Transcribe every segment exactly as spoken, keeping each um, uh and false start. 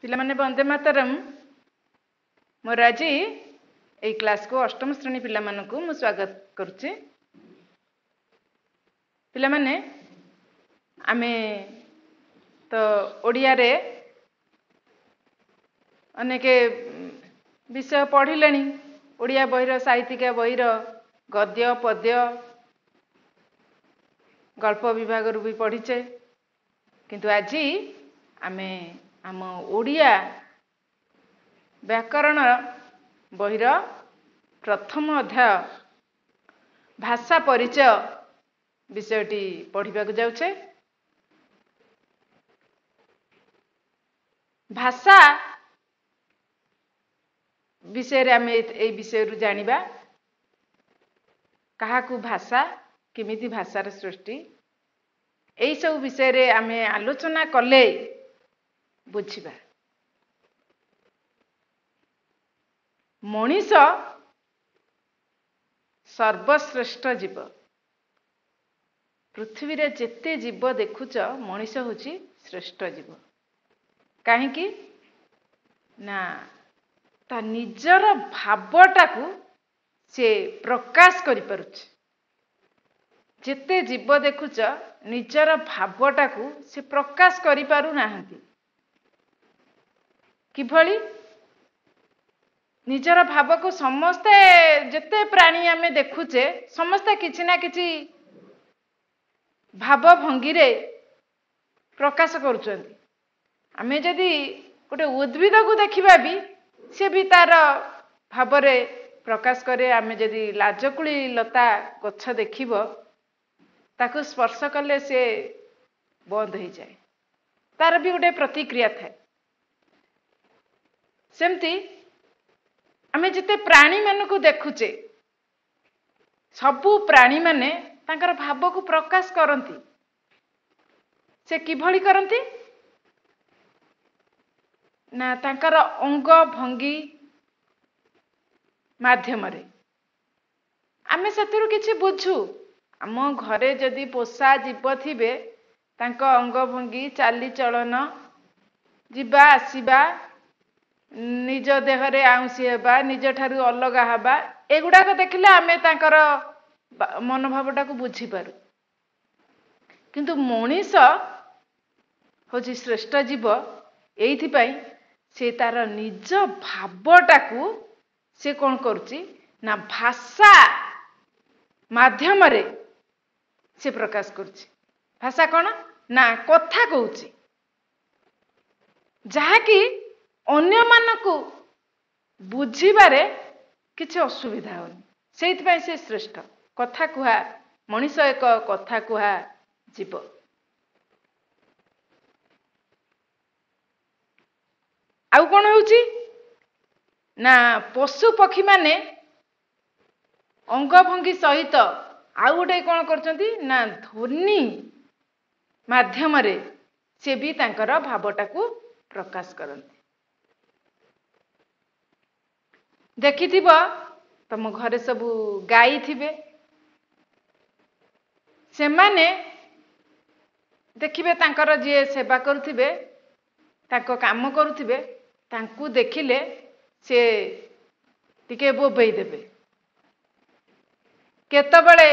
पिलामाने वंदे मातरम। मोर आज यही क्लास को अष्टम श्रेणी पिला मानकु मु स्वागत करुचे। पिलामाने आमे तो ओडिया रे अनेक विषय पढ़िलेनी। ओडिया बहिर साहित्यिक बहिर गद्य पद्य गल्प विभाग भी पढ़ीचे, किंतु आज आमे आम ओडिया व्याकरण बहिर प्रथम अध्याय भाषा परिचय विषयटी पढ़िबाक जाउछे। भाषा विषय आम ए विषय रु जानिबा काहाकू भाषा केमिति भाषार सृष्टि एई सब विषय रे आमे आलोचना कले बुझिबा। मनीष सर्वश्रेष्ठ जीव। पृथ्वी रे जेते जीव देखुच मनीष होची श्रेष्ठ जीव। काहेकि ना ता निजर भावटाकू से प्रकाश करि पारुछ। जेते जीव देखुच निजर भावटाकू से प्रकाश करि पारु नाहंती। किभली निजर भाव को समस्ते जेते प्राणी आमे देखुचे समस्ते किछि ना किछि भाव भंगी रे प्रकाश करुचंती। आमे जदि गोटे उद्भिद को देखिबा भी से भी तार भाव रे प्रकाश करे। आमे जदि लाजकुली लता गछ देखिबो ताकू स्पर्श कले से बंद हो जाए, तार भी गोटे प्रतिक्रिया थाए। सेमती आमे जिते प्राणी मानकू देखुचे सबु प्राणी माने तांकर भाव को प्रकाश करती। से किभली करती ना तांकर अंग भंगी माध्यम रे आमे सेतिरु किछि बुझू। आम घरे जदि पोषा जीव थिबे तांको अंग भंगी चाली चलन जीवा आसीबा निज देहरे आउसी हेबा निज ठारू अलगा हेबा एगुड़ाक देखिले आमे तांकर मनोभावटा को बुझी पारू। किंतु मनीष होची श्रेष्ठ जीव एइथि पई से तार निज भावटाकू से कौन करुची ना भाषा माध्यम रे से प्रकाश करुची। भाषा कौन ना कथा कहूची जहाँकि अन्य मानकू बुझिबारे किछि असुविधा होनी। सेइथि पई से श्रेष्ठ कथा कुहा मनीष एक कथा कुहा जीव। आउ कौन होउची ना पशु पक्षी माने अंग भंगी सहित आउ गोटे कौन करचंती ना ध्वनि माध्यम रे से भी तांकर भावटाकू प्रकाश करंती। देखिथिब तम घरे सबू गाई थिबे से माने देखिबे तांकर जे सेवा करुथिबे तांको काम करुथिबे तांकू देखिले से टिके बोबई देबे। केतबळे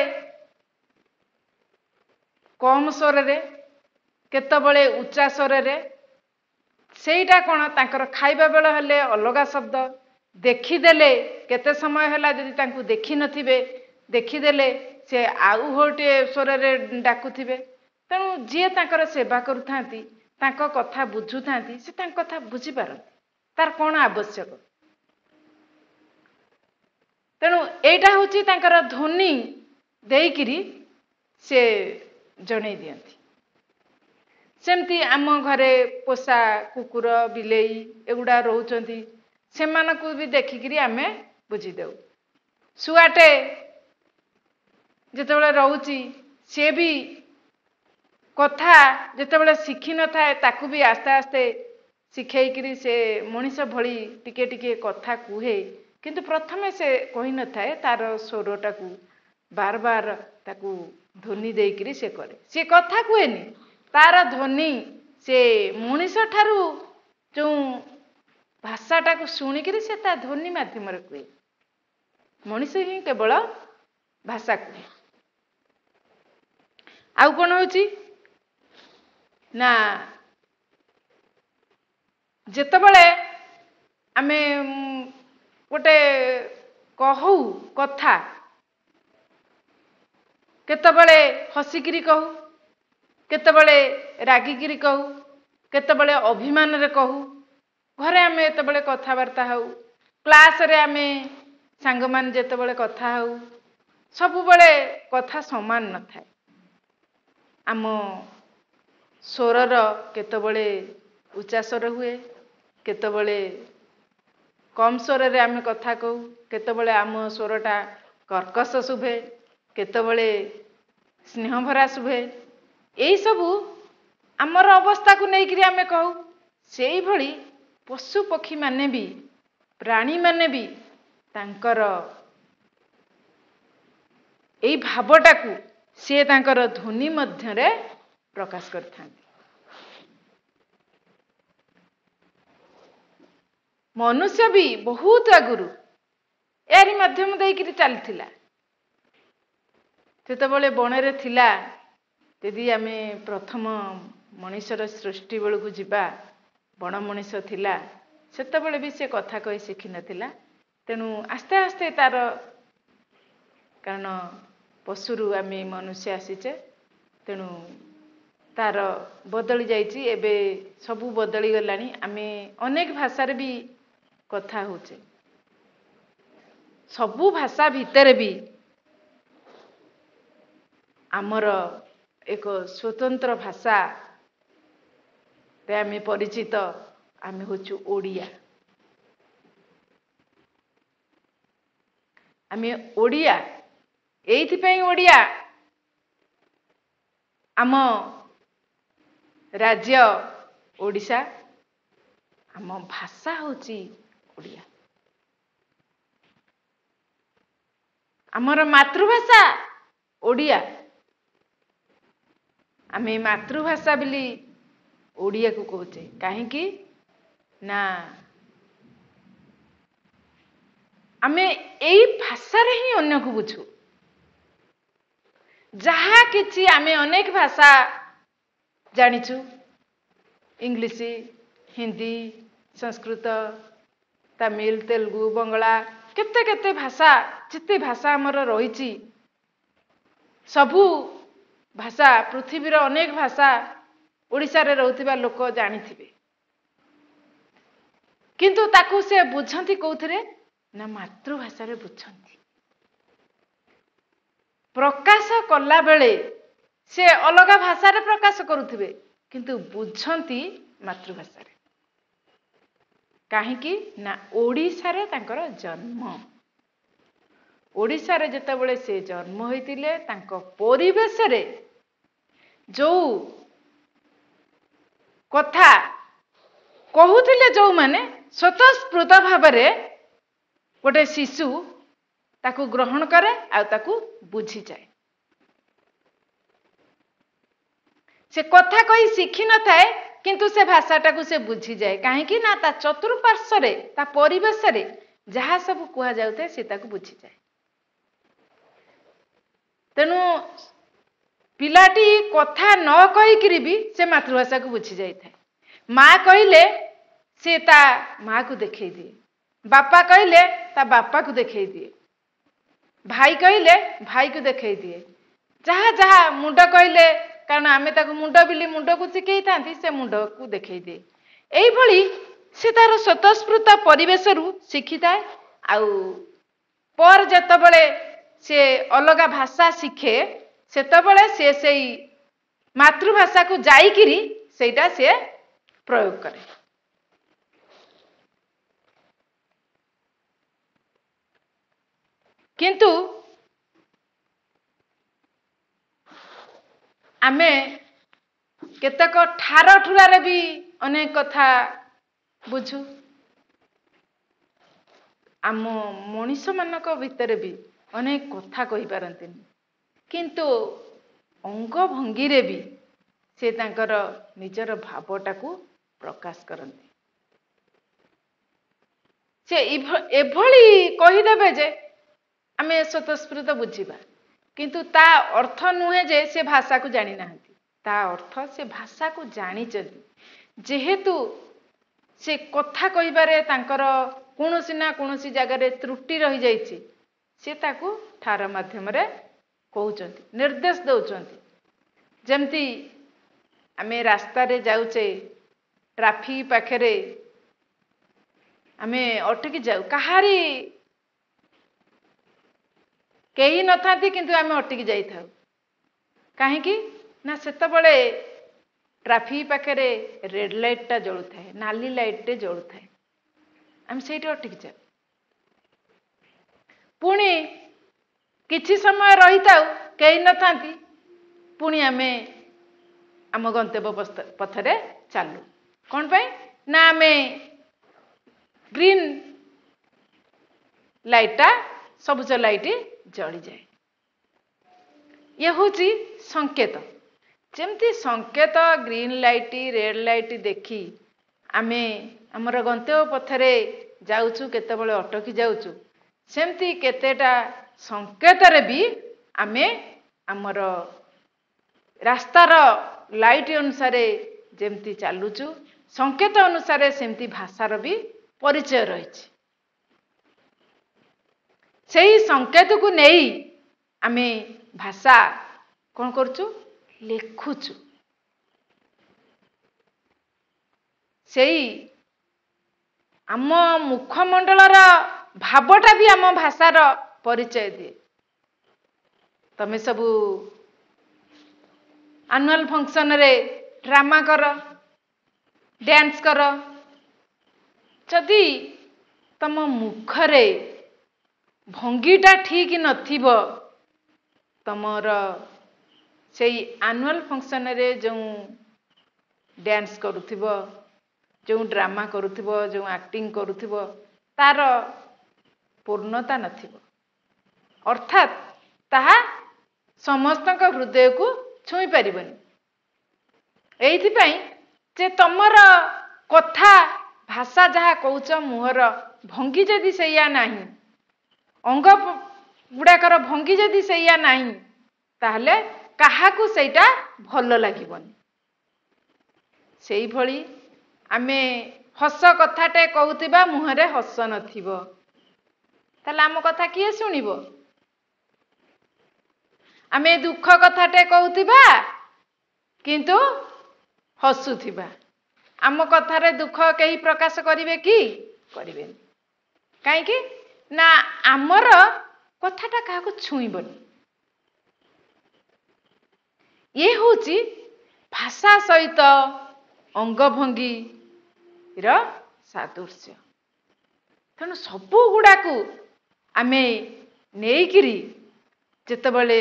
कम स्वर रे केतबळे उच्चा स्वर रे सेईटा कोन तांकर खाइबा बेल हेले अलगा शब्द देखिदेले केते समय हैला जदि तांकू देखि नथिबे देखिदेले से आउ होटे स्वर रे डाकुथिबे। तेणु जे तांकर सेवा करुथांती तांको कथा बुझुथांती से तांक कथा बुझी पारंती तार कोन आवश्यक। तेणु एटा होची तांकर ध्वनि देइकिरी से जणै दियंती। सेमती आम घरे पोषा कुकुर बिलेई एगुड़ा रोचंती सेमानकू भी देखिकिरी आमे बुझी देउ। सुआटे जेतेबेले रहूची से भी कथा जेतेबेले शिखी न थाए ताकू भी आस्ते आस्ते शिखेइकिरी से मनीष भली टिके टिके कथा कुहे। किंतु प्रथमे से कहि न थाए तार स्वरटाकू बार बार ताकू ध्वनि देइकिरी से करे। से कथा कुहेनी तार ध्वनि से मनीष ठारू जो भाषाटा को शुणिकी से ता ध्वनि माध्यम कहे मनीष ही केवल भाषा कहे आउ कौन होची ना जेतबले आमे गोटे कहू कथा केतबले हसिकिरी कहू केतबले रागिकिरी कहू केतबले अभिमान रे कहू घरे आमे एतबले कथावार्ता हऊ क्लास रे आमे सांग मान जेतबले कथा हऊ सबु बळे कथा समान न थाए आम स्वरर केतबले उच्चा स्वर हुए केतबले कम स्वर रे आमे कथा कहू केतबले आम स्वरटा कर्कश शुभे केतबले स्नेह भरा शुभे एई सबु आमर अवस्था को लेकिन आमे कहू सेई भली पशु पक्षी माने भी प्राणी माने भी तांकर एई भावटा को से तांकर ध्वनि मध्य रे प्रकाश करथांती मनुष्य भी बहुत आगुरु यारी माध्यम देकिरी चलथिला सेतबले बणरे थिला यदि आमे प्रथम मनुष्यर सृष्टि बेलू जिबा बण मनुष्य थिला सेतबले भी से कथा कही शिखि नथिला तेणु आस्ते आस्ते तार कारण पशुरु आमे मनुष्य आसीचे तेणु तार बदली जाइछि एबे सबु बदली गलानी आमे अनेक भाषा रे भी कथा होचे सबु भाषा भितर भी आमर एक स्वतंत्र भाषा रे आमे परिचित आमे होचु ओडिया आमे ओडिया एइथि पई ओडिया आम राज्य ओडिशा आम भाषा होची ओडिया आमर मातृभाषा ओडिया आमे मातृभाषा बिली ओडिया को कहचे काहेकि ना आमे एई भाषा रे ही अन्य को बुझू जहा किछि आमे अनेक भाषा जानिछु इंग्लिश हिंदी संस्कृत तमिल तेलुगु बंगला केते केते भाषा जिते भाषा हमर रहिछि सबु भाषा पृथ्वीर अनेक भाषा ओडिशा रे रहउथिबा लोक जानिथिबे किंतु ताकू से बुझंती कोउथरे ना मातृभाषा रे बुझंती प्रकाश कला बेले से अलग भाषा रे प्रकाश करुथिबे किंतु बुझंती मातृभाषा रे काहेकि ना ओडिशा रे तांकर जन्म ओडिशा रे जेतेबेले से जन्म होइतिले तांको परिवेश रे जो कथा कहूथिले जो माने स्वतःस्फूर्त भाव रे गोटे शिशु ताकू ग्रहण करे आ ताकू बुझी जाए से कथा कही शिखी न थाए किंतु से भाषाटा को से बुझी जाए कहीं ना ता चतुर्पार्श्व रे ता परिवेश रे जहाँ सब कुआ जाउथे से ताकू बुझी जाए तेणु पिलाटी कथा न कहीकि भी से मातृभाषा को बुझी जाए माँ कहले से ता माँ को देखे दिए बापा कहले ता बापा को देखे दिए भाई कहले भाई को देखे दिए जहाँ जहाँ मुंड कहले कारण आमे ताको मुंड बिली मुंड को शिखई थांती से मुंड को देखे दिए एई भली से तार स्वतःस्फूर्त परिवेश रु शिखी थाए आउ पर जेतबेले से अलगा भाषा शिखे सेतबेले से सेई मातृभाषा को जाईकिरी सेटा से प्रयोग करे किंतु आमे केतक ठार ठुरारे भी अनेक कथा बुझू आम मनीष मानक भितर भी अनेक कथा कहि पारंतिनी किंतु अंग भंगी रे भी से तांकर निजर भावटा को प्रकाश करंती ସେ ଏଭଳି କହିଦେବେ ଯେ ଆମେ ସ୍ୱତଃସ୍ଫୂର୍ତ୍ତ ବୁଝିବା, କିନ୍ତୁ ତା ଅର୍ଥ ନୁହେଁ ଯେ ସେ ଭାଷାକୁ ଜାଣି ନାହାନ୍ତି। ତା ଅର୍ଥ ସେ ଭାଷାକୁ ଜାଣିଛନ୍ତି, ଯେହେତୁ ସେ କଥା କହିବାରେ ତାଙ୍କର କୌଣସି ନା କୌଣସି ଜାଗାରେ ତ୍ରୁଟି ରହିଯାଇଛି, ସେ ତାକୁ ଠାର ମାଧ୍ୟମରେ କହୁଛନ୍ତି, ନିର୍ଦ୍ଦେଶ ଦେଉଛନ୍ତି। ଯେମିତି ଆମେ ରାସ୍ତାରେ ଯାଉଛେ, ଟ୍ରାଫିକ ପାଖରେ ଆମେ ଅଟକି ଯାଉ, କାହାରି କେହି ନଥାନ୍ତି କିନ୍ତୁ ଆମେ ଅଟକି ଯାଇଥାଉ। କାହିଁକି ନା ସେତେବେଳେ ଟ୍ରାଫିକ ପାଖରେ ରେଡ୍ ଲାଇଟଟା ଜଳୁଥାଏ, ନାଲି ଲାଇଟଟେ ଜଳୁଥାଏ, ଆମେ ସେଇଠି ଅଟକି ଯାଉ। ପୁଣି କିଛି ସମୟ ରହିଥାଉ, କେହି ନଥାନ୍ତି, ପୁଣି ଆମେ ଆମ ଗନ୍ତବ୍ୟ ପଥରେ ଚାଲୁ। କ'ଣ ପାଇଁ ନା ଆମେ ଗ୍ରୀନ୍ ଲାଇଟଟା, ସବୁଜ ଲାଇଟ ଜଳିଯାଏ। ଇଏ ହେଉଛି ସଂକେତ। ଯେମିତି ସଂକେତ ଗ୍ରୀନ୍ ଲାଇଟ, ରେଡ୍ ଲାଇଟ ଦେଖି ଆମେ ଆମର ଗନ୍ତବ୍ୟ ପଥରେ ଯାଉଛୁ, କେତେବେଳେ ଅଟକି ଯାଉଛୁ, ସେମିତି କେତେଟା ସଂକେତରେ ବି ଆମେ ଆମର ରାସ୍ତାର ଲାଇଟ ଅନୁସାରେ ଯେମିତି ଚାଲୁଛୁ, ସଂକେତ ଅନୁସାରେ ସେମିତି ଭାଷାର ବି ପରିଚୟ ରହିଛି। ସେହି ସଂକେତକୁ ନେଇ ଆମେ ଭାଷା କ'ଣ କରୁଛୁ? ଲେଖୁଛୁ। ସେଇ ଆମ ମୁଖମଣ୍ଡଳର ଭାବଟା ବି ଆମ ଭାଷାର ପରିଚୟ ଦିଏ। ତମେ ସବୁ ଆନୁଆଲ ଫଙ୍କସନରେ ଡ୍ରାମା କର, ଡ୍ୟାନ୍ସ କର, ଯଦି ତମ ମୁଖରେ ଭଙ୍ଗୀଟା ଠିକ ନଥିବ, ତମର ସେଇ ଆନୁଆଲ ଫଙ୍କସନରେ ଯେଉଁ ଡ୍ୟାନ୍ସ କରୁଥିବ, ଯେଉଁ ଡ୍ରାମା କରୁଥିବ, ଯେଉଁ ଆକ୍ଟିଂ କରୁଥିବ, ତାର ପୂର୍ଣ୍ଣତା ନଥିବ, ଅର୍ଥାତ୍ ତାହା ସମସ୍ତଙ୍କ ହୃଦୟକୁ ଛୁଇଁ ପାରିବନି। ଏଇଥିପାଇଁ ଯେ ତମର କଥା, ଭାଷା ଯାହା କହୁଛ, ମୁହଁର ଭଙ୍ଗୀ ଯଦି ସେଇଆ ନାହିଁ, ଅଙ୍ଗ ଗୁଡାକର ଭଙ୍ଗୀ ଯଦି ସେଇଆ ନାହିଁ, ତାହେଲେ କାହାକୁ ସେଇଟା ଭଲ ଲାଗିବନି। ସେଇଭଳି ଆମେ ହସ କଥାଟେ କହୁଥିବା, ମୁହଁରେ ହସ ନଥିବ, ତାହେଲେ ଆମ କଥା କିଏ ଶୁଣିବ? ଆମେ ଦୁଃଖ କଥାଟେ କହୁଥିବା କିନ୍ତୁ ହସୁଥିବା, ଆମ କଥାରେ ଦୁଃଖ କେହି ପ୍ରକାଶ କରିବେ କି? କରିବେନି। କାହିଁକି ନା ଆମର କଥାଟା କାହାକୁ ଛୁଇଁବନି। ଇଏ ହେଉଛି ଭାଷା ସହିତ ଅଙ୍ଗଭଙ୍ଗୀର ସାଦୃଶ୍ୟ। ତେଣୁ ସବୁ ଗୁଡ଼ାକୁ ଆମେ ନେଇକିରି ଯେତେବେଳେ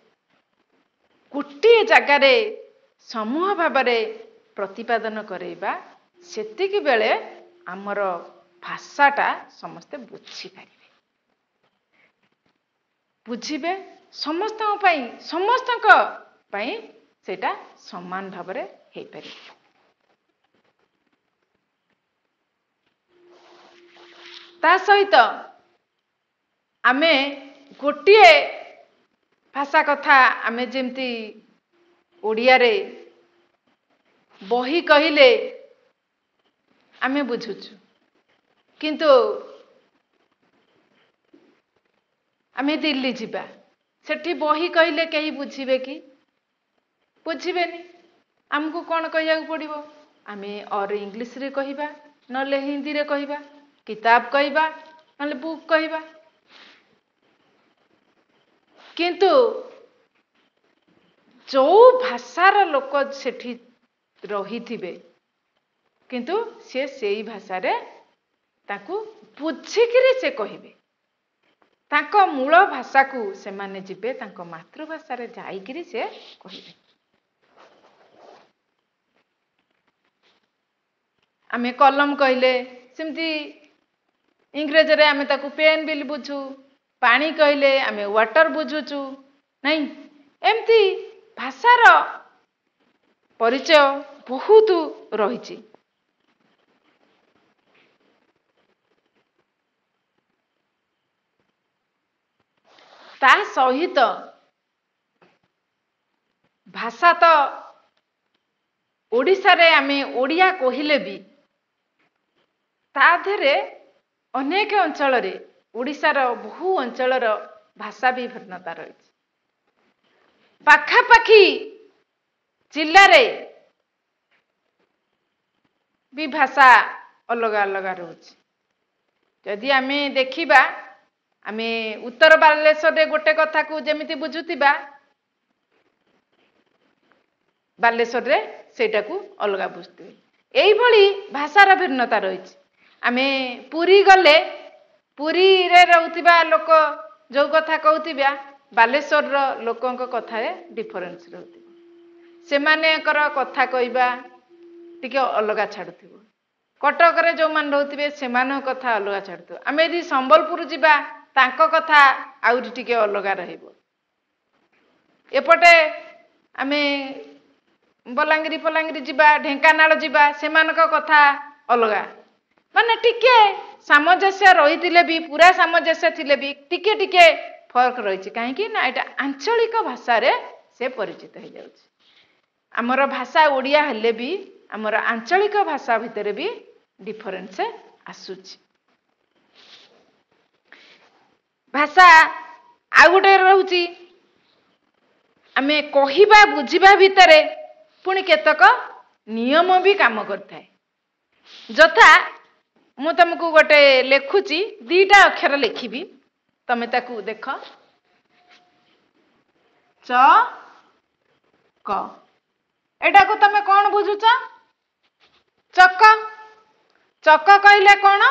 ଗୋଟିଏ ଜାଗାରେ ସମୂହ ଭାବରେ ପ୍ରତିପାଦନ କରେଇବା, ସେତିକି ବେଳେ ଆମର ଭାଷାଟା ସମସ୍ତେ ବୁଝିପାରିବେ। ବୁଝିବେ, ସମସ୍ତଙ୍କ ପାଇଁ ସମସ୍ତଙ୍କ ପାଇଁ ସେଇଟା ସମାନ ଭାବରେ ହେଇପାରିବ। ତା ସହିତ ଆମେ ଗୋଟିଏ ଭାଷା କଥା, ଆମେ ଯେମିତି ଓଡ଼ିଆରେ ବହି କହିଲେ ଆମେ ବୁଝୁଛୁ, କିନ୍ତୁ ଆମେ ଦିଲ୍ଲୀ ଯିବା, ସେଠି ବହି କହିଲେ କେହି ବୁଝିବେ କି? ବୁଝିବେନି। ଆମକୁ କ'ଣ କହିବାକୁ ପଡ଼ିବ? ଆମେ ଅର ଇଂଲିଶରେ କହିବା, ନହେଲେ ହିନ୍ଦୀରେ କହିବା, କିତାବ କହିବା, ନହେଲେ ବୁକ୍ କହିବା। କିନ୍ତୁ ଯୋଉ ଭାଷାର ଲୋକ ସେଠି ରହିଥିବେ, କିନ୍ତୁ ସେ ସେଇ ଭାଷାରେ ତାକୁ ବୁଝିକିରି ସେ କହିବେ। ତାଙ୍କ ମୂଳ ଭାଷାକୁ ସେମାନେ ଯିବେ, ତାଙ୍କ ମାତୃଭାଷାରେ ଯାଇକିରି ସେ କହିବେ। ଆମେ କଲମ କହିଲେ ସେମିତି ଇଂରେଜୀରେ ଆମେ ତାକୁ ପେନ୍ ବୋଲି ବୁଝୁ, ପାଣି କହିଲେ ଆମେ ୱାଟର ବୁଝୁଛୁ, ନାଇଁ? ଏମିତି ଭାଷାର ପରିଚୟ ବହୁତ ରହିଛି। ତା ସହିତ ଭାଷା ତ ଓଡ଼ିଶାରେ ଆମେ ଓଡ଼ିଆ କହିଲେ ବି ତା ଦେହରେ ଅନେକ ଅଞ୍ଚଳରେ ଓଡ଼ିଶାର ବହୁ ଅଞ୍ଚଳର ଭାଷା ବି ଭିନ୍ନତା ରହିଛି। ପାଖାପାଖି ଜିଲ୍ଲାରେ ବି ଭାଷା ଅଲଗା ଅଲଗା ରହୁଛି। ଯଦି ଆମେ ଦେଖିବା, ଆମେ ଉତ୍ତର ବାଲେଶ୍ୱରରେ ଗୋଟେ କଥାକୁ ଯେମିତି ବୁଝୁଥିବା, ବାଲେଶ୍ୱରରେ ସେଇଟାକୁ ଅଲଗା ବୁଝୁଥିବେ। ଏଇଭଳି ଭାଷାର ଭିନ୍ନତା ରହିଛି। ଆମେ ପୁରୀ ଗଲେ ପୁରୀରେ ରହୁଥିବା ଲୋକ ଯୋଉ କଥା କହୁଥିବା, ବାଲେଶ୍ୱରର ଲୋକଙ୍କ କଥାରେ ଡିଫରେନ୍ସ ରହୁଥିବ। ସେମାନଙ୍କର କଥା କହିବା ଟିକେ ଅଲଗା ଛାଡୁଥିବ। କଟକରେ ଯୋଉମାନେ ରହୁଥିବେ ସେମାନଙ୍କ କଥା ଅଲଗା ଛାଡୁଥିବ। ଆମେ ଯଦି ସମ୍ବଲପୁର ଯିବା, ତାଙ୍କ କଥା ଆହୁରି ଟିକେ ଅଲଗା ରହିବ। ଏପଟେ ଆମେ ବଲାଙ୍ଗୀର ଫଲାଙ୍ଗୀର ଯିବା, ଢେଙ୍କାନାଳ ଯିବା, ସେମାନଙ୍କ କଥା ଅଲଗା। ମାନେ ଟିକେ ସାମଞ୍ଜସ୍ୟ ରହିଥିଲେ ବି, ପୁରା ସାମଞ୍ଜସ୍ୟ ଥିଲେ ବି ଟିକେ ଟିକେ ଫରକ ରହିଛି। କାହିଁକି ନା ଏଇଟା ଆଞ୍ଚଳିକ ଭାଷାରେ ସେ ପରିଚିତ ହେଇଯାଉଛି। ଆମର ଭାଷା ଓଡ଼ିଆ ହେଲେ ବି ଆମର ଆଞ୍ଚଳିକ ଭାଷା ଭିତରେ ବି ଡିଫରେନ୍ସ ଆସୁଛି। ଭାଷା ଆଉ ଗୋଟେ ରହୁଛି, ଆମେ କହିବା ବୁଝିବା ଭିତରେ ପୁଣି କେତେକ ନିୟମ ବି କାମ କରିଥାଏ। ଯଥା ମୁଁ ତମକୁ ଗୋଟେ ଲେଖୁଛି, ଦିଟା ଅକ୍ଷର ଲେଖିବି, ତମେ ତାକୁ ଦେଖ। ଚ କ, ଏଟାକୁ ତମେ କଣ ବୁଝୁଛ? ଚକ। ଚକ କହିଲେ କଣ?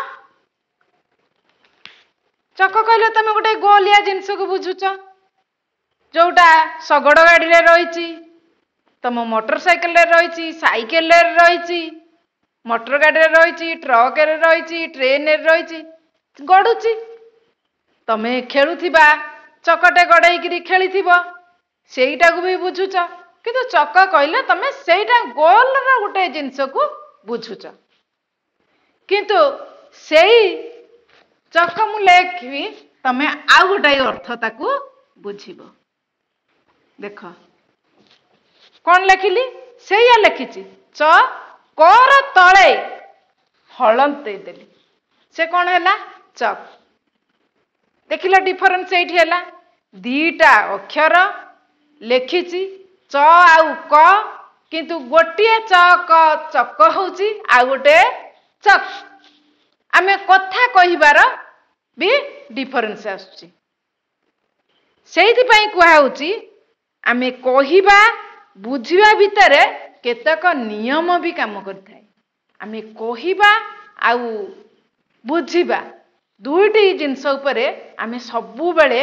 ଚକ କହିଲେ ତମେ ଗୋଟେ ଗୋଲିଆ ଜିନିଷକୁ ବୁଝୁଛ, ଯୋଉଟା ଶଗଡ଼ ଗାଡ଼ିରେ ରହିଛି, ତମ ମୋଟର ସାଇକେଲରେ ରହିଛି, ସାଇକେଲରେ ରହିଛି, ମୋଟର ଗାଡ଼ିରେ ରହିଛି, ଟ୍ରକରେ ରହିଛି, ଟ୍ରେନରେ ରହିଛି, ଗଡୁଛି। ତମେ ଖେଳୁଥିବା ଚକଟେ ଗଡେଇକିରି ଖେଳିଥିବ, ସେଇଟାକୁ ବି ବୁଝୁଛ। କିନ୍ତୁ ଚକ କହିଲେ ତମେ ସେଇଟା ଗୋଲର ଗୋଟେ ଜିନିଷକୁ ବୁଝୁଛ। କିନ୍ତୁ ସେଇ ଚକ ମୁଁ ଲେଖିବି, ତମେ ଆଉ ଗୋଟେ ଅର୍ଥ ତାକୁ ବୁଝିବ। ଦେଖ କଣ ଲେଖିଲି? ସେଇଆ ଲେଖିଛି। ଚ କର ତଳେ ହଳନ୍ତ ଦେଇଦେଲି, ସେ କଣ ହେଲା? ଚକ। ଦେଖିଲ ଡିଫରେନ୍ସ ଏଇଠି ହେଲା। ଦିଟା ଅକ୍ଷର ଲେଖିଛି, ଚ ଆଉ କ, କିନ୍ତୁ ଗୋଟିଏ ଚକ ଚକ ହଉଛି, ଆଉ ଗୋଟେ ଚକ। ଆମେ କଥା କହିବାର ବି ଡିଫରେନ୍ସ ଆସୁଛି। ସେଇଥିପାଇଁ କୁହାହଉଛି, ଆମେ କହିବା ବୁଝିବା ଭିତରେ କେତେକ ନିୟମ ବି କାମ କରିଥାଏ। ଆମେ କହିବା ଆଉ ବୁଝିବା ଦୁଇଟି ଜିନିଷ ଉପରେ ଆମେ ସବୁବେଳେ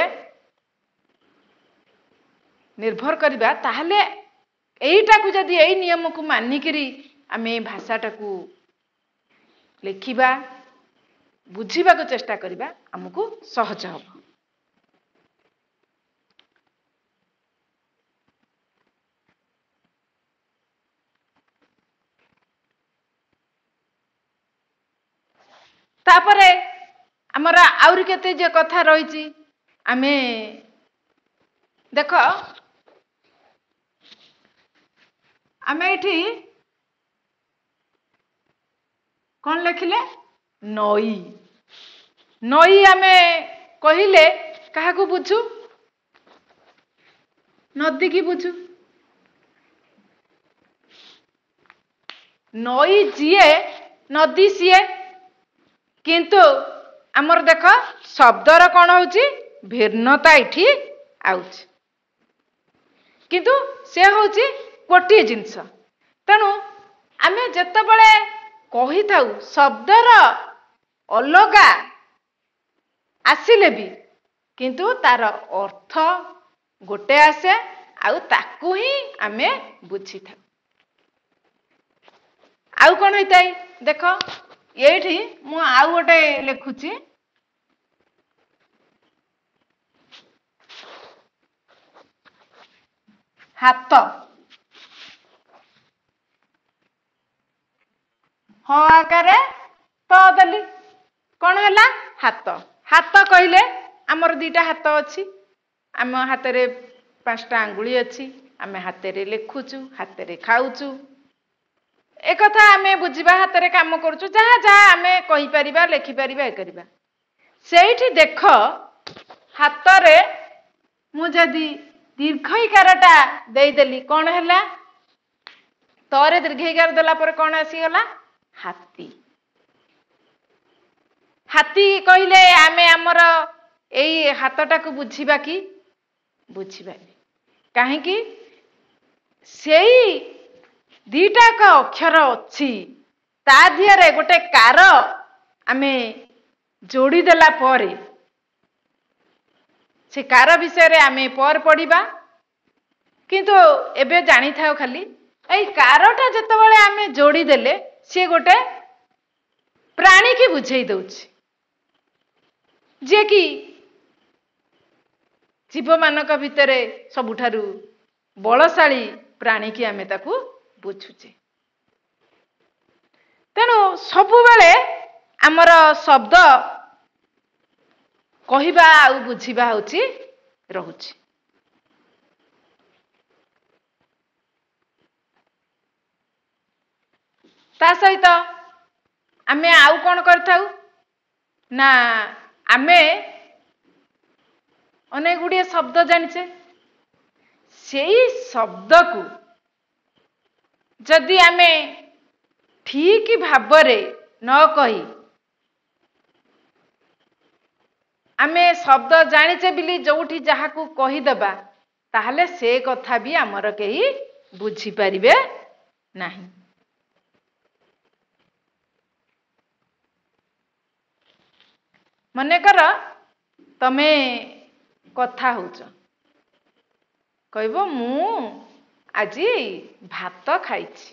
ନିର୍ଭର କରିବା। ତାହେଲେ ଏଇଟାକୁ ଯଦି ଏଇ ନିୟମକୁ ମାନିକିରି ଆମେ ଭାଷାଟାକୁ ଲେଖିବା, ବୁଝିବାକୁ ଚେଷ୍ଟା କରିବା, ଆମକୁ ସହଜ ହବ। ତାପରେ ଆମର ଆହୁରି କେତେ ଯେ କଥା ରହିଛି, ଆମେ ଦେଖ, ଆମେ ଏଠି କଣ ଲେଖିଲେ? ନଈ। ନଈ ଆମେ କହିଲେ କାହାକୁ ବୁଝୁ? ନଦୀ କି ବୁଝୁ। ନଈ ଯିଏ, ନଦୀ ସିଏ। କିନ୍ତୁ ଆମର ଦେଖ ଶବ୍ଦର କଣ ହଉଛି? ଭିନ୍ନତା ଏଠି ଆଉଛି। କିନ୍ତୁ ସେ ହଉଛି ଗୋଟିଏ ଜିନିଷ। ତେଣୁ ଆମେ ଯେତେବେଳେ କହିଥାଉ, ଶବ୍ଦର ଅଲଗା ଆସିଲେ ବି କିନ୍ତୁ ତାର ଅର୍ଥ ଗୋଟେ ଆସେ, ଆଉ ତାକୁ ହିଁ ଆମେ ବୁଝିଥାଉ। ଆଉ କଣ ହେଇଥାଏ? ଦେଖ ଏଇଠି ମୁଁ ଆଉ ଗୋଟେ ଲେଖୁଛି, ହାତ। ହ ଆକାରେ ତ ଦେଲି, କଣ ହେଲା? ହାତ। ହାତ କହିଲେ ଆମର ଦିଟା ହାତ ଅଛି, आम हाथ रे पांचटा आंगुली अच्छी आम हाथ रे लिखुचु हाथ रे खाऊचु एक कथा आम बुझा हाथ रे काम करुचु जहाँ जहाँ आम कहीपर लिखिपर ये करवा से देख हाथ रे मुझे दीर्घईकारटा देदेली कौन है तरे दीर्घईकार देला पर कौन आसीगला हाथी हाथी कहले आमे आमर एई हाथटा को बुझिबा कि बुझिबानी काहेकि सेई दीटा का अक्षर अच्छी ता दिहरे गोटे कार आमे जोड़ी देला परे से कार विषय रे आमे पर पढ़िबा किंतु एबे जानी थाओ खाली एई कारटा जतबेले आमे जोड़ी देले से गोटे प्राणी की बुझेई दउछि जे कि जीव मानक भितरे सबुठारु बलशाली प्राणी की आमे ताकू बुझुचे तेणु सबु बेले आमर शब्द कहिबा आ बुझिबा होची रहुची ता सहित आमे आउ कौन करथाउ ना आमे अनेक गुड़िए शब्द जानिचे सेई शब्द को जदि आमे ठीक भावरे न कही आमे शब्द जानिचे बिली जोठी जहा को कही दबा ताहले से कथा भी आमर केही बुझी परिबे नाही मने कर तमे कथा होच कहबो मु आजी भात खाइछि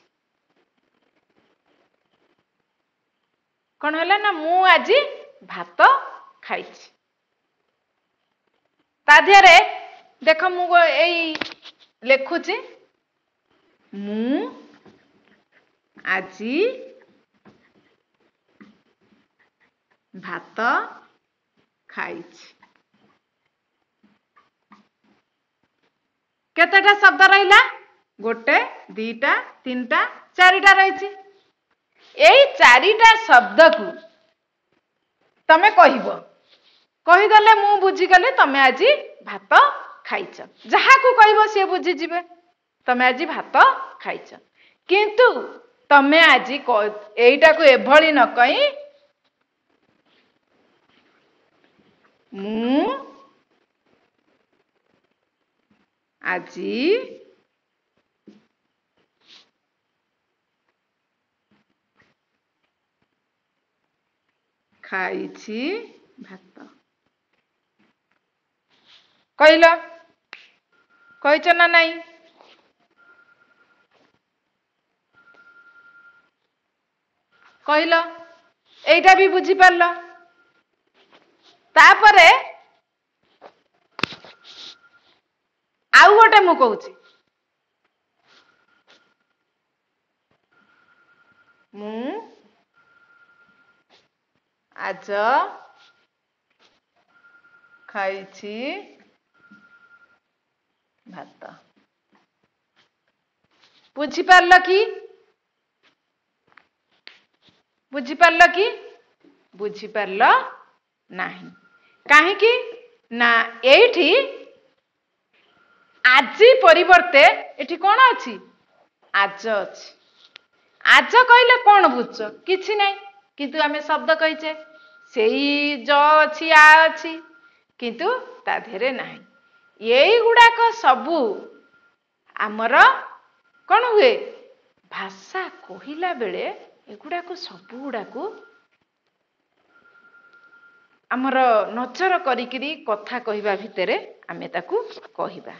कौन है ना मु आजी भात खाइछि ता ध्यारे देख मु एई लेखुछि मु आजी भात खाइछि केतेटा शब्द रहिला गोटे दीटा तीनटा चारिटा रहिछि एई चारिटा शब्द को तमे कहिबो कहीदेले मु बुझीगले तमे आज भात खाइछ जहा को कहबो से बुझी जिवे तमे आज भात खाइछ किंतु तमे आज एईटा को एभली न कहि मु आज खाइछि भात कहल कहीच ना नहीं कहल एटा भी बुझी पारल तापरे आउ गोटे मु कहूची मु आज खाइछि भात बुझी पारल कि बुझी पारल कि बुझी पारल नाही काहे कि ना एठी आजी परिवर्ते एठी कोन अछि आज अछि आज कहले कोन बुझछ किछि नै किंतु आमे शब्द कहिचे सेई ज अछि आ अछि किंतु ता धेरे नाही एई गुडाक सबु आमर कोन हुए भाषा कहिला बेले एगुडाक सबु गुडाक आमर नजर करिकिरी कथा कहिबा भितरे आमे ताकू कहिबा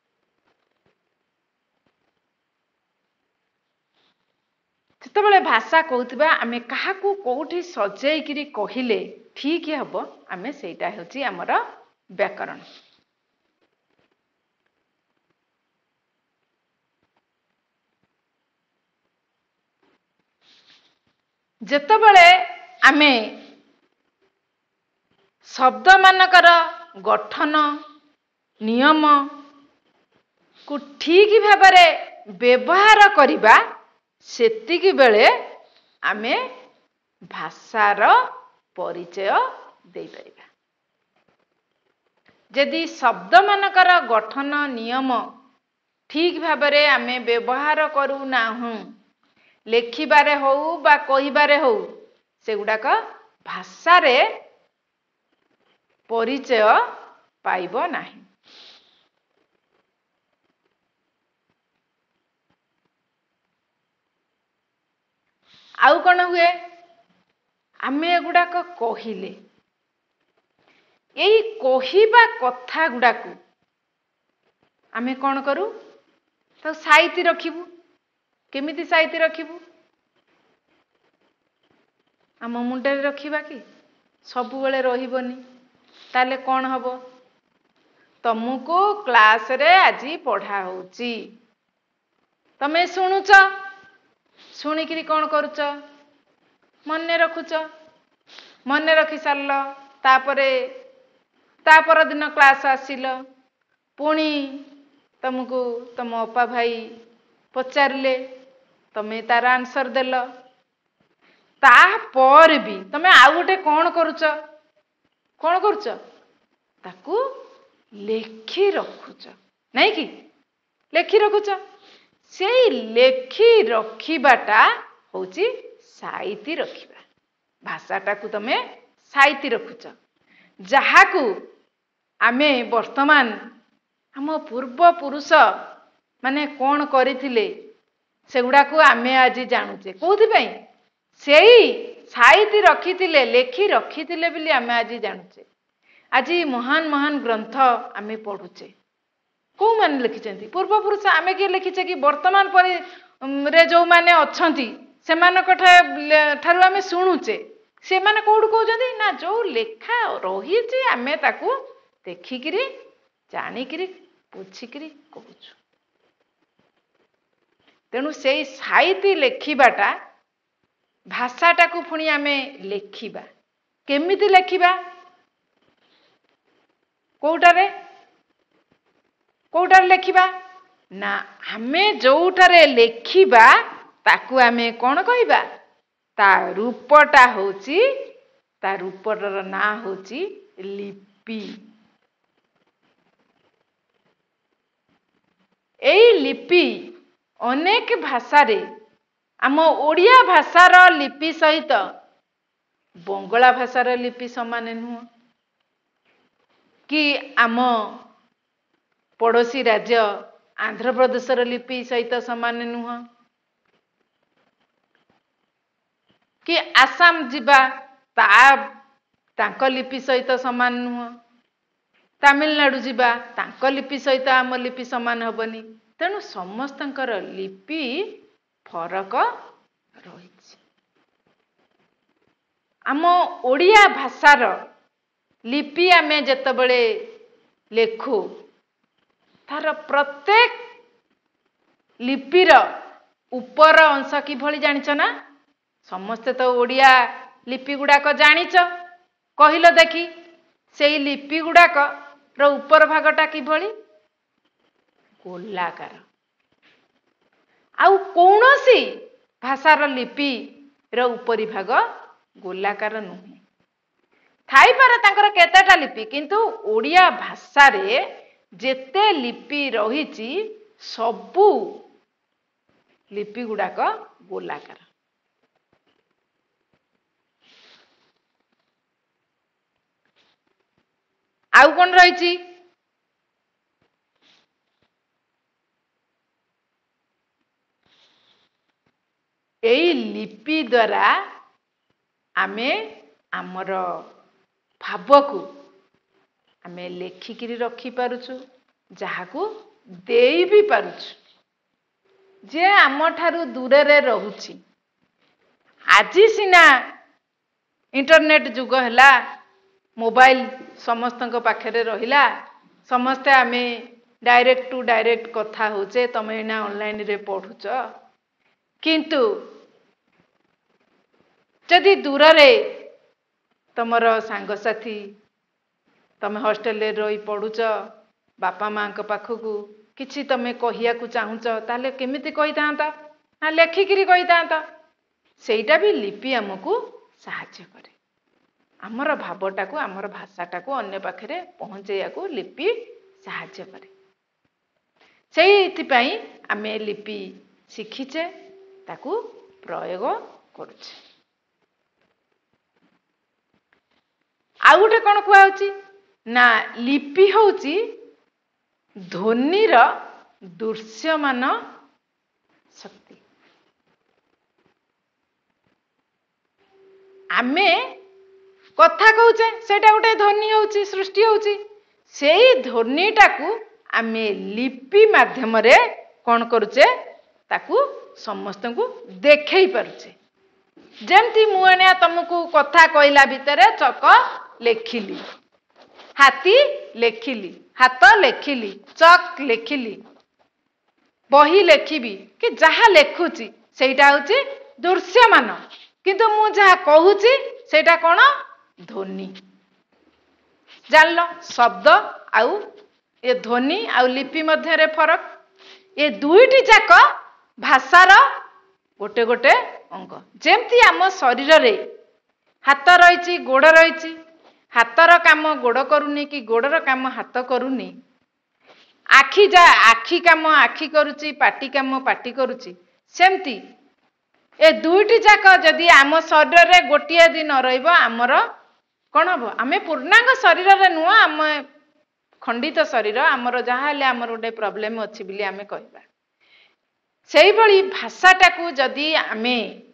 जितेबाला भाषा कहूथिबा आमे काहाकू कोठी सजेइकिरी कहिले ठीक हबो आमे सेटा होची आमर व्याकरण जेतेबाला आमे शब्द मानकर गठन नियम को ठीक भाବରେ व्यवहार करिबा सेतिकी बेले आमे भाषार परिचय दे परिबा। यदि शब्द मानकर गठन नियम ठीक भाବରେ आमे व्यवहार करू ना हूँ लेखिबारे हो बा कहिबारे हो सेगुडाक भाषारे परिचय पाइब नाही। आउ कौन हुए आमे एगुडाक कहिले एई कहिबा कथा गुडाकू आमे कौन करू तो साइती रखिबू। केमिति साइती रखिबू आम मुंडे रखिबा कि सबु बेले रहिबनी ताले कौन हबो तुमको क्लास रे आजी पढ़ा होची तमे सुनुच शुणिकी कौन करुच मन रखुच मन रखी सारल तापरे तापर दिन क्लास आसिल पुणी तुमको तुम अपा भाई पचारे तमे तार आंसर देल तापर भी तमे आउ गोटे कौन करुच कौन करुच ताकू लेखी रखुच नहीं कि लेखी रखुच से लेखी रखिबाटा होची साइती रखिबा। भाषाटा को तमे साइती रखुच जहाकू आमे वर्तमान हम पूर्व पुरुष माने कौन करिथिले सेगुडा को आमे आज जानूचे कोथि पई सेई साइती रखिथिले लेखी रखिथिले बिली आमे आज जानूचे। आज महान महान ग्रंथ आमे पढ़ुचे को मान लिखिचंती पूर्व पुरुष आमे के लिखिचे कि वर्तमान परि रे जो माने अछंती सेमानक ठारू आमे सुनुचे से माने कोड कहउजंती ना जो लेखा रहिची आमे ताकू देखिकिरी जानिकिरी पुछिकिरी कहूछु। तेणु से साहित्य लेखिबाटा भाषाटा को पुणी आमे लेखिबा केमिति लेखिबा कोउटारे कोउटारे लेखिबा ना आमे जोउटारे लेखिबा ताकू आमे कौन कहिबा ता रूपटा होची ता रूपर ना होची लिपि। एई लिपि अनेक भाषारे आम ओडिया भाषार लिपि सहित बंगला भाषार लिपि समान नुह कि आम पड़ोसी राज्य आंध्र प्रदेशर लिपि सहित समान नुह कि आसाम जिबा ता तांक लिपि सहित समान नुह तमिलनाडु जिबा तांक लिपि सहित आम लिपि समान हबनी। तेणु समस्तंकर लिपि फरक रही। आम ओडिया भाषार लिपि आमे जेतबेले लेखु तार प्रत्येक लिपिर उपर अंश कि भली जानिଛ ना समस्ते तो ओडिया लिपि गुडाक जानिଛ कहिलो देखी सेई लिपि गुडाक रो उपर भागटा कि भली गोलाकार आउ कौनसी भाषार लिपि रो उपरी भाग गोलाकार नुहे थाई पारे तांकर केतेटा लिपि किंतु ओडिया भाषा रे जेते लिपि रहिछि सबु लिपि गुडाक गोलाकार। आउ कोन रहिछि एई लिपि द्वारा आमे आमर भावकु आमे लेखिकिरी रखी पारुछु जहाकू देई भी पारुछु जे आम ठारू दूरे रे रहुछि। आजी सिना इंटरनेट जुग हैला मोबाइल समस्तक पाखरे रहिला समस्ते आमे डायरेक्ट टू डायरेक्ट कथा होचे तमे ना ऑनलाइन रे पढुछ किंतु जदि दूर रे तमर सांग साथी तमे हॉस्टेल रे रही पढुछ बापा माँ पाखकू किछि तमे कहिया को चाहुच ताले केमिति कहितांता ना लेखिकिरी कहितांता सेटा भी लिपि हमकू साहाय्य करे आमर भावटा को आमर भाषाटा को अन्य पाखरे पहुंचैया को लिपि साहाय्य करे सेइथि पई आमे लिपि शिखिचे ताकू प्रयोग करूचे आ गोटे कौन कहउची ना लिपि होउची ध्वनिर दृश्यमान शक्ति आमे कथा कहूचे सेटा गोटे ध्वनि होउची सृष्टि होउची सेई ध्वनिटाकू आमे लिपि माध्यम रे कौन करूचे ताकू समस्त को देखई पारुचे जेमती मुआनिया तुमको कथा कहला भितर चक लेखिली हाथी लेखिली हाथ लेखिली चक लेखिली बही लेखिबी कि जहा लेखुची सेटा होची दृश्यमान किंतु मु जहा कहूची सेटा कोन ध्वनि जानलो शब्द आउ ए ध्वनि आउ लिपि मध्य रे फरक ए दुईटी जाक भाषार गोटे गोटे अंग जेमती आम शरीर रे हाथ रही गोड़ रही हाथर काम गोड़ करूनी कि गोड़र काम हाथ करूनी आखि जा आखि काम आखि करुची पाटी काम पाटी करुची सेमती ए दुईटी जाक जदि आम शरीर रे गोटिए दिन रहिब आमर कौन हम आमे पूर्णांग शरीर रे नुह आम खंडित शरीर आमर जहाँ हेले आमर गोटे प्रॉब्लम अछि बिली आमे कहबा सेही भली भाषाटा को जदि आमे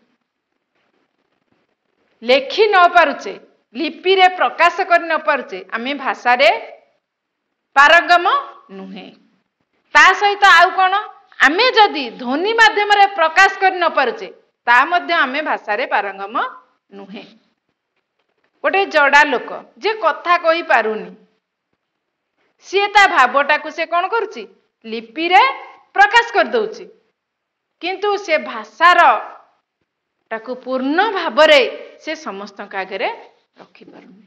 लेखि न पारुचे लिपि रे प्रकाश कर न पारुचे आमे भाषा रे पारंगम नुहे ता सहित आउ कोन आमे जदि ध्वनि माध्यम रे प्रकाश कर न पारुचे ता मध्य आमे भाषा रे पारंगम नुहे गोटे जड़ा लोक जे कथा कहि पारुनी सी ता भावटा को से कोन करूची लिपि रे प्रकाश कर दउची किंतु से भाषार ताकू पूर्ण भावरे से समस्त आगे रखी पारुनी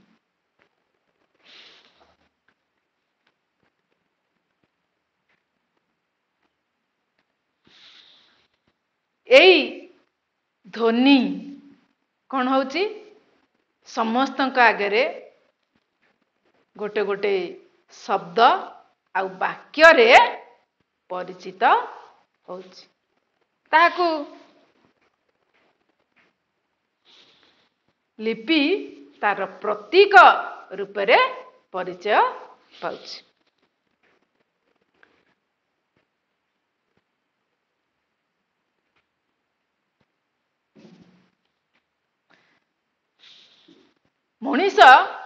एई ध्वनि कौन होची समस्त आगे गोटे गोटे शब्द आउ वाक्य रे परिचित होची ताकू लिपि तार प्रतीक रूप रे परिचय पाउछि मनीष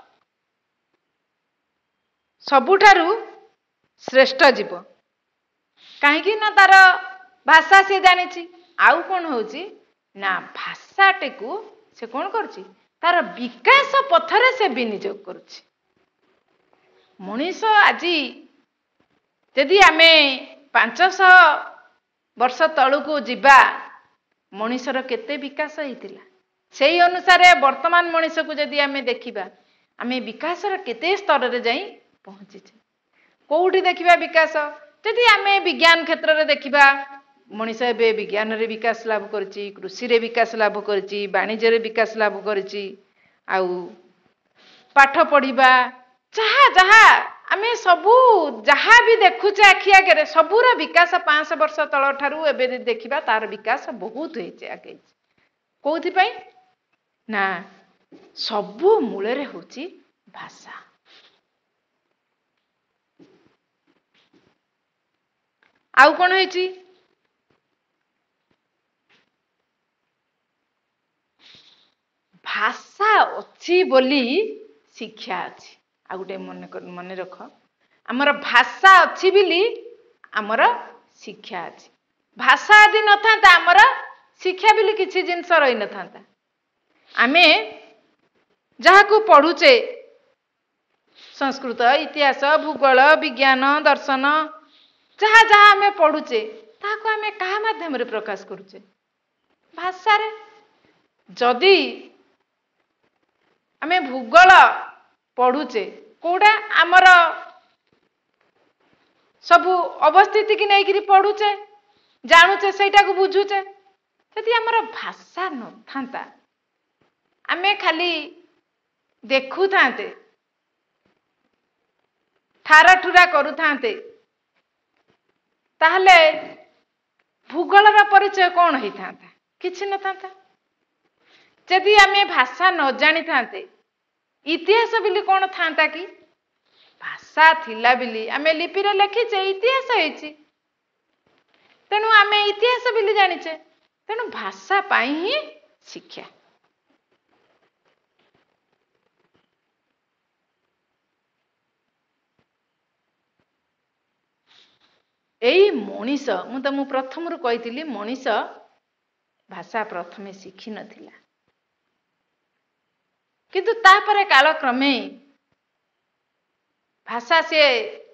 सबुठारु श्रेष्ठ जीव कहीं ना तार भाषा से जानी आउ कौन होची ना भाषाटे को से कौन करुची तार विकास पथरे से विनियोग करुची मनीष आज यदि आमे पांच सौ वर्ष तलू को जीवा मनीषर केते विकास होइतिला सेही अनुसार वर्तमान मनीष को जदि आमे देखिबा आमे विकासर केते स्तर रे जाई पहुंचीचे कोउठी देखिबा विकास जदि आमे विज्ञान क्षेत्र रे देखिबा मनीष एबे विज्ञान रे विकास लाभ करची कृषि रे विकास लाभ करची वाणिज्य रे विकास लाभ करची आउ पाठ पढ़िबा जहा जहा आमे सबू जहा भी देखुचे आखि आगे सबूर विकास पांच सौ वर्ष तल ठारू एबे देखिबा तार विकास बहुत होइचे आगे कोउथि पई ना सबू मूले रे होची भाषा आउ कोन होइची भाषा अच्छी बोली शिक्षा अच्छी आ गोटे मन मन रख आमर भाषा अच्छी बोली आमर शिक्षा अच्छी भाषा आदि न था आमर शिक्षा बोली किसी जिनस रही न था आमे जहाँ को पढ़ुचे संस्कृत इतिहास भूगोल विज्ञान दर्शन जहाँ जहाँ आमे पढ़ुचे ताको आमे कहा माध्यम रे प्रकाश करुचे भाषा रे जदि आमे भूगोल पढ़ुचे कोडा आमर सबू अवस्थिति की नहीं पढ़ुचे जानुचे सेटा को बुझुचे यदि आमर भाषा न था आमे खाली देखु थांते ठारा ठुरा करू थांते ताहले भूगोलर परिचय कौन होई थांता किछि न थांता यदि आमे भाषा न जानी थांते इतिहास बिली कौन थांता कि भाषा थिला बिली आमे लिपि रे लिखिचे इतिहास होईची तेणु आमे इतिहास बिली जानिचे तेणु भाषा पाई ही शिक्षा एई मनीष मु तुम प्रथम रु कही मनीष भाषा प्रथमे शिखी नथिला किंतु तापरे कालक्रमे भाषा से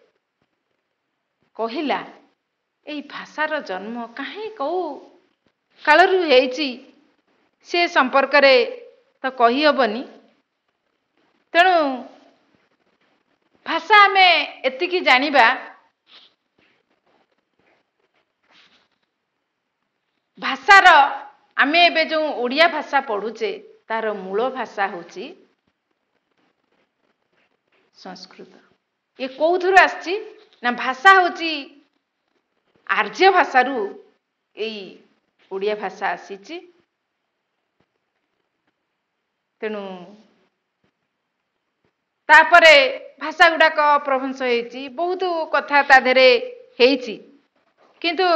कहिला एई भाषार जन्म काहे कौ कालरु हेची से संपर्क रे तो कही हबनी तेणु भाषा हमें एतिकी जानिबा भाषार आमे एबे जो ओडिया भाषा पढ़ुचे तार मूल भाषा होची संस्कृत ये कौथुर आछि ना भाषा होची आर्य भाषारू एई ओडिया भाषा आसीची तेणु तापरे भाषा गुड़ाक प्रभंश हेची बहुत कथा ता धेरे हेची किंतु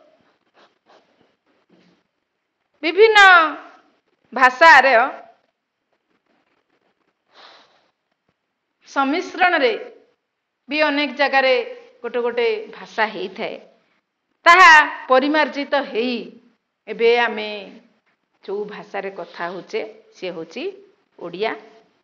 विभिन्न भाषा रे सम्मिश्रण रे भी अनेक जगह रे गोटे गोटे भाषा हेई थाए ताहा परिमार्जित हेई एबे आमे जो भाषा रे कथा होचे से होची ओडिया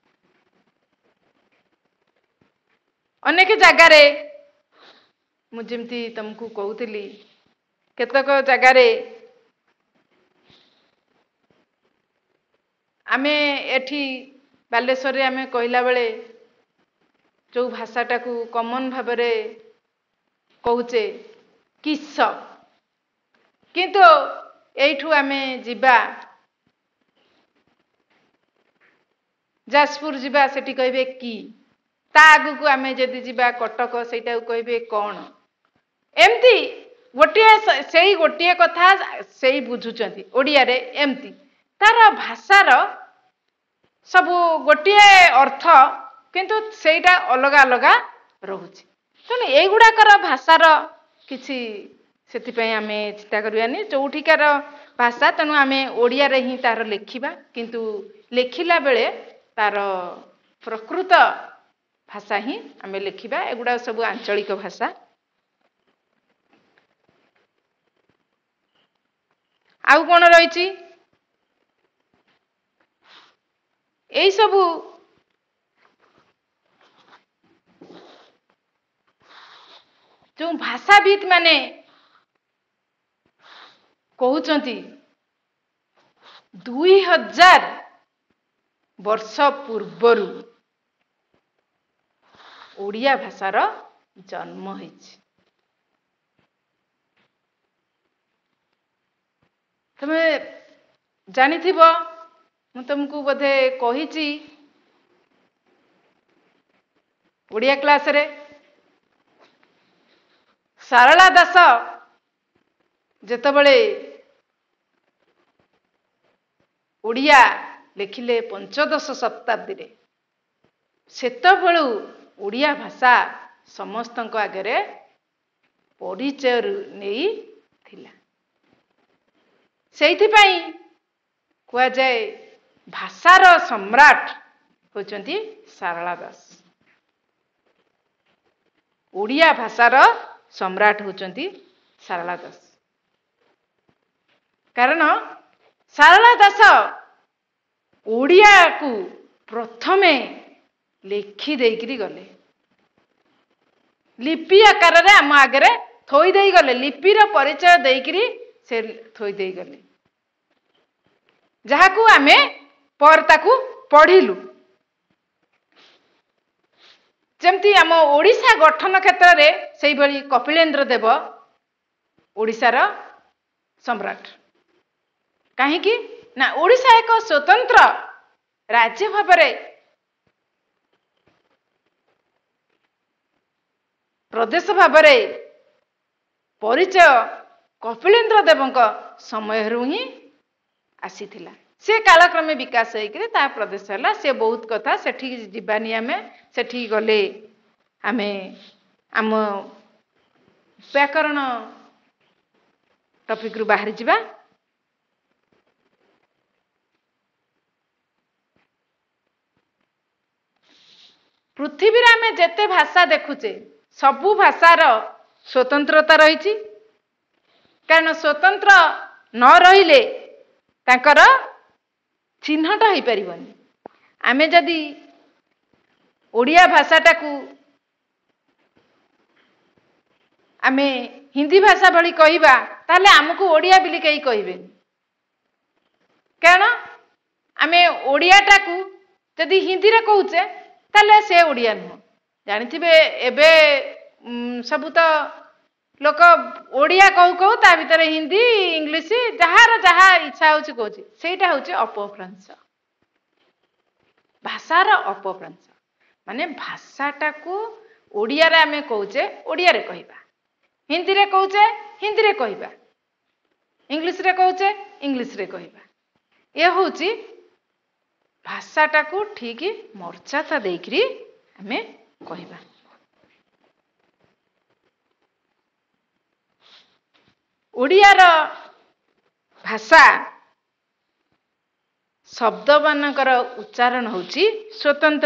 अनेक जगह रे मु जेमती तुमको कहूतली केतक जगह रे आमे एठी बालेश्वर रे आमे कहला बेले जो भाषाटा को कॉमन भाबरे कहूचे किस किंतु एठू आमे जिबा जाजपुर जिबा सेठी कहबे की ता आगु को आमे जदि जिबा कटक सेटा को कहबे कोन एमती गोटिए सेही गोटिए कथा सेही बुझुचंती ओडिया रे एमती तार भाषार सबु गोटिए अर्थ किंतु सेटा अलग अलग रहुची तेणु एगुड़ाकर भाषार किछि सेतिपई आमे चिंता करबानी चौठिकार भाषा तेणु आमे ओडिया रे ही तार लेखिबा किंतु लेखिला बेले तार प्रकृत भाषा ही आमे लेखिबा एगुड़ा सब आंचलिक भाषा आउ कोन रहिची एई सबु जो भाषाविद माने कहउचंती दुई हजार वर्ष पूर्वरु ओडिया भाषार जन्म होइछि तमे जानिथिबो मु तुमको बोधे कहिछि ओडिया क्लास रे सारला दास जेतबेले ओडिया लिखिले पंचदश शताब्दी रे सेतबेलु ओडिया भाषा समस्तଙ୍କ आगरे परिचय नहीं थिला सेइथि पई कुआ जाए भाषार सम्राट होचंती सारला दास ओडिया भाषार सम्राट होचंती सारला दास कारण सारला दास ओडिया को प्रथमे लिखि देइकरी गले लिपि आकार रे आम आगरे थोई देई गले लिपिर परिचय देइकरी से थोई देई गले जहाकू आमे पर ताकू पढ़िलु जमती आम ओडिशा गठन क्षेत्र रे ସେଇଭଳି କପିଳେନ୍ଦ୍ର ଦେବ ଓଡ଼ିଶାର ସମ୍ରାଟ। କାହିଁକି ନା ଓଡ଼ିଶା ଏକ ସ୍ୱତନ୍ତ୍ର ରାଜ୍ୟ ଭାବରେ ପ୍ରଦେଶ ଭାବରେ ପରିଚୟ କପିଳେନ୍ଦ୍ର ଦେବଙ୍କ ସମୟରୁ ହିଁ ଆସିଥିଲା। ସେ କାଳକ୍ରମେ ବିକାଶ ହେଇକରି ତା ପ୍ରଦେଶ ହେଲା। ସେ ବହୁତ କଥା ସେଠିକି ଯିବାନି, ଆମେ ସେଠିକି ଗଲେ ଆମେ ଆମ ବ୍ୟାକରଣ ଟପିକରୁ ବାହାରି ଯିବା। ପୃଥିବୀରେ ଆମେ ଯେତେ ଭାଷା ଦେଖୁଛେ ସବୁ ଭାଷାର ସ୍ୱତନ୍ତ୍ରତା ରହିଛି। କାରଣ ସ୍ୱତନ୍ତ୍ର ନ ରହିଲେ ତାଙ୍କର ଚିହ୍ନଟ ହେଇପାରିବନି। ଆମେ ଯଦି ଓଡ଼ିଆ ଭାଷାଟାକୁ ଆମେ ହିନ୍ଦୀ ଭାଷା ଭଳି କହିବା ତାହେଲେ ଆମକୁ ଓଡ଼ିଆ ବୋଲି କେହି କହିବେନି। କାରଣ ଆମେ ଓଡ଼ିଆଟାକୁ ଯଦି ହିନ୍ଦୀରେ କହୁଛେ ତାହେଲେ ସେ ଓଡ଼ିଆ ନୁହଁ। ଜାଣିଥିବେ ଏବେ ସବୁ ତ ଲୋକ ଓଡ଼ିଆ କହୁ କହୁ ତା ଭିତରେ ହିନ୍ଦୀ ଇଂଲିଶ ଯାହାର ଯାହା ଇଚ୍ଛା ହେଉଛି କହୁଛି। ସେଇଟା ହେଉଛି ଅପଭ୍ରଂଶ, ଭାଷାର ଅପଭ୍ରଂଶ। ମାନେ ଭାଷାଟାକୁ ଓଡ଼ିଆରେ ଆମେ କହୁଛେ ଓଡ଼ିଆରେ କହିବା, ହିନ୍ଦୀରେ କହୁଛେ ହିନ୍ଦୀରେ କହିବା, ଇଂଲିଶରେ କହୁଛେ ଇଂଲିଶରେ କହିବା। ଏ ହେଉଛି ଭାଷାଟାକୁ ଠିକ ମର୍ଯ୍ୟାଦା ଦେଇକରି ଆମେ କହିବା। ଓଡ଼ିଆର ଭାଷା ଶବ୍ଦମାନଙ୍କର ଉଚ୍ଚାରଣ ହେଉଛି ସ୍ୱତନ୍ତ୍ର।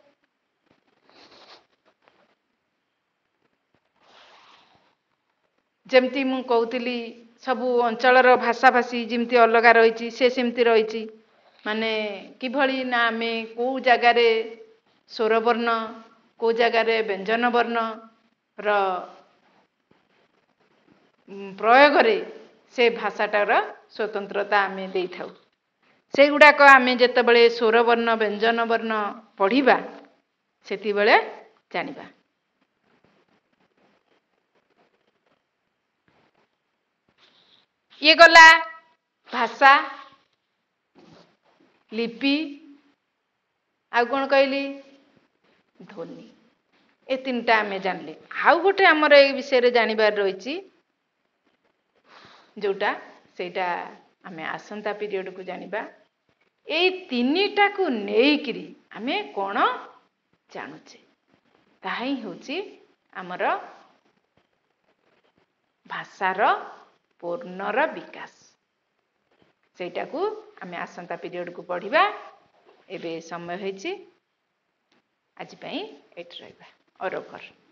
ଯେମିତି ମୁଁ କହୁଥିଲି ସବୁ ଅଞ୍ଚଳର ଭାଷାଭାଷୀ ଯେମିତି ଅଲଗା ରହିଛି, ସେ ସେମିତି ରହିଛି। ମାନେ କିଭଳି ନା ଆମେ କେଉଁ ଜାଗାରେ ସ୍ୱରବର୍ଣ୍ଣ, କେଉଁ ଜାଗାରେ ବ୍ୟଞ୍ଜନ ବର୍ଣ୍ଣର ପ୍ରୟୋଗରେ ସେ ଭାଷାଟାର ସ୍ୱତନ୍ତ୍ରତା ଆମେ ଦେଇଥାଉ। ସେଗୁଡ଼ାକ ଆମେ ଯେତେବେଳେ ସ୍ୱରବର୍ଣ୍ଣ ବ୍ୟଞ୍ଜନ ବର୍ଣ୍ଣ ପଢ଼ିବା ସେତେବେଳେ ଜାଣିବା। ଇଏ ଗଲା ଭାଷା, ଲିପି, ଆଉ କ'ଣ କହିଲି ଧ୍ୱନି। ଏ ତିନିଟା ଆମେ ଜାଣିଲେ। ଆଉ ଗୋଟେ ଆମର ଏ ବିଷୟରେ ଜାଣିବାର ରହିଛି ଯୋଉଟା, ସେଇଟା ଆମେ ଆସନ୍ତା ପିରିୟଡକୁ ଜାଣିବା। ଏଇ ତିନିଟାକୁ ନେଇକିରି ଆମେ କ'ଣ ଜାଣୁଛେ, ତାହା ହିଁ ହେଉଛି ଆମର ଭାଷାର ପୂର୍ଣ୍ଣର ବିକାଶ। ସେଇଟାକୁ ଆମେ ଆସନ୍ତା ପିରିୟଡକୁ ପଢ଼ିବା। ଏବେ ସମୟ ହେଇଛି, ଆଜି ପାଇଁ ଏଇଠି ରହିବା। ଅରୋଭର।